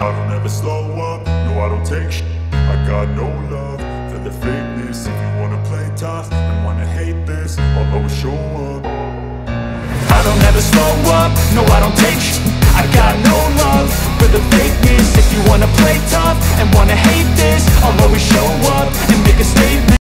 I don't ever slow up, no I don't take shit. I got no love for the fakeness. If you wanna play tough and wanna hate this, I'll always show up. I don't ever slow up, no I don't take shit. I got no love for the fakeness. If you wanna play tough and wanna hate this, I'll always show up and make a statement.